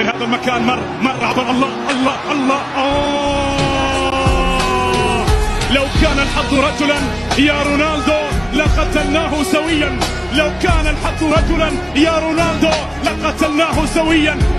من هذا المكان مر عبر الله. لو كان الحظ رجلا يا رونالدو لقتلناه سويا. لو كان الحظ رجلا يا رونالدو لقتلناه سويا.